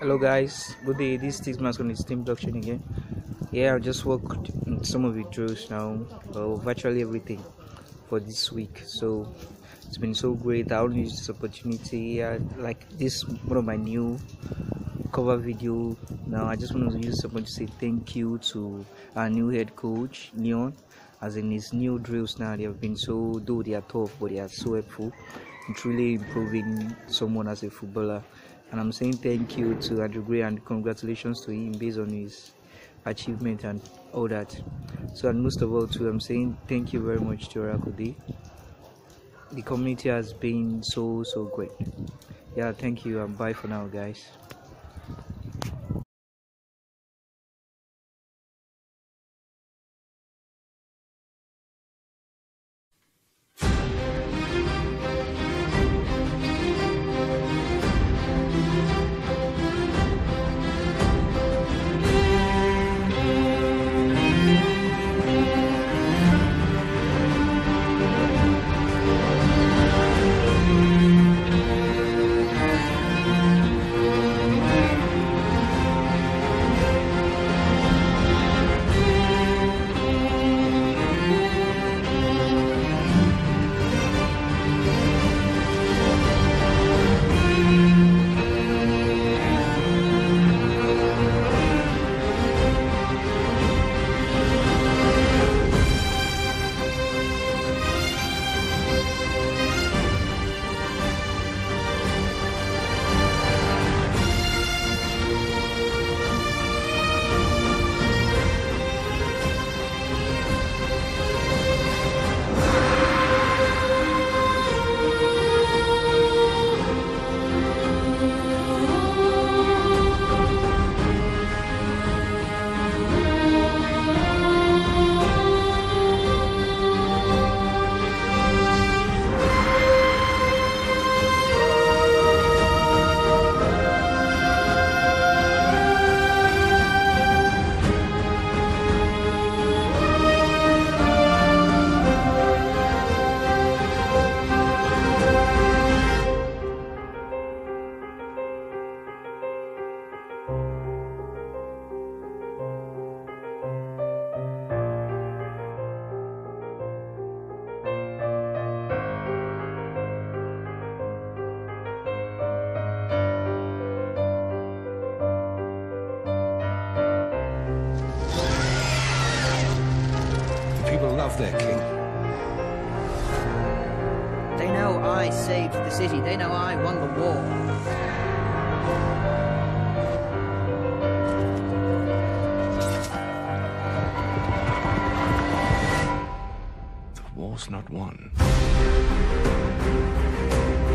Hello guys, good day. This is Mask on the team production again. Yeah, I just worked on some of the drills now, virtually everything for this week. So it's been so great. I only use this opportunity. Like this, one of my new cover video. Now I just want to use this opportunity to say thank you to our new head coach Leon, as in his new drills. Now they have been so, though they are tough, but they are so helpful. It's really improving someone as a footballer. And I'm saying thank you to Andrew Gray and congratulations to him based on his achievement and all that. So, and most of all too, I'm saying thank you very much to Oracle Day. The community has been so great. Yeah, thank you and bye for now, guys. People love their king. They know I saved the city. They know I won the war. The war's not won.